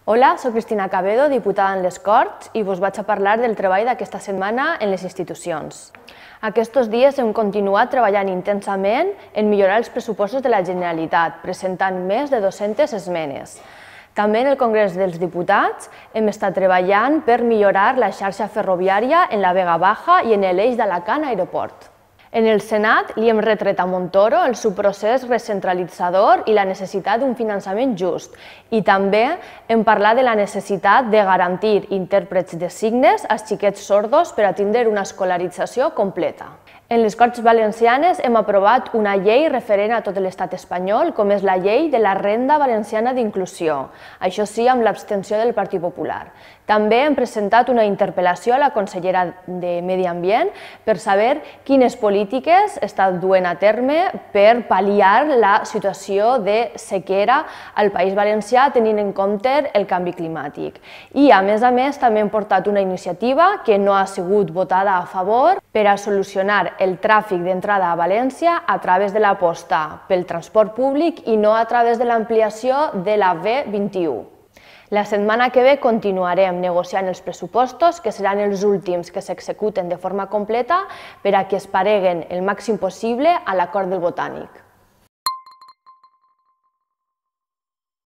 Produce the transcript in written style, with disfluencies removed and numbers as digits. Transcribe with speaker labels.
Speaker 1: Hola, soc Cristina Cabedo, diputada en les Corts, i vos vaig a parlar del treball d'aquesta setmana en les institucions. Aquests dies hem continuat treballant intensament en millorar els pressupostos de la Generalitat, presentant més de 200 esmenes. També en el Congrés dels Diputats hem estat treballant per millorar la xarxa ferroviària en la Vega Baja i en l'eix d'Alacant-Aeroport. En el Senat li hem retret a Montoro el seu procés recentralitzador i la necessitat d'un finançament just. I també hem parlat de la necessitat de garantir intèrprets de signes als xiquets sordos per a tindre una escolarització completa. En les Corts Valencianes hem aprovat una llei referent a tot l'estat espanyol, com és la llei de la Renda Valenciana d'Inclusió, això sí, amb l'abstenció del Partit Popular. També hem presentat una interpel·lació a la consellera de Medi Ambient per saber quines polítiques està duent a terme per pal·liar la situació de sequera al País Valencià tenint en compte el canvi climàtic. I, a més, també hem portat una iniciativa que no ha sigut votada a favor per a solucionar el tràfic d'entrada a València a través de l'aposta pel transport públic i no a través de l'ampliació de la B21. La setmana que ve continuarem negociant els pressupostos, que seran els últims que s'executen de forma completa per a que es pareguen el màxim possible a l'acord del Botànic.